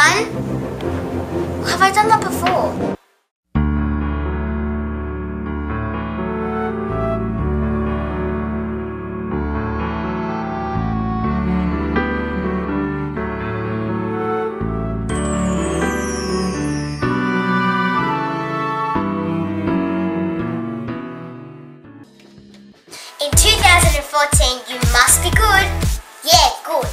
one? Have I done that before? In 2014, you must be good. Yeah, good.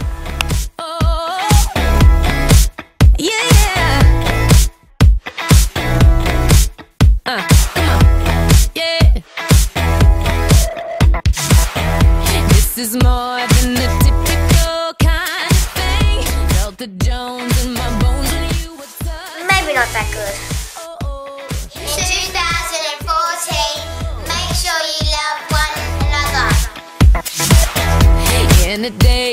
This is more than the typical kind of thing. Felt the Jones in my bones when you were touching. Maybe not that good. In 2014, make sure you love one another. In a day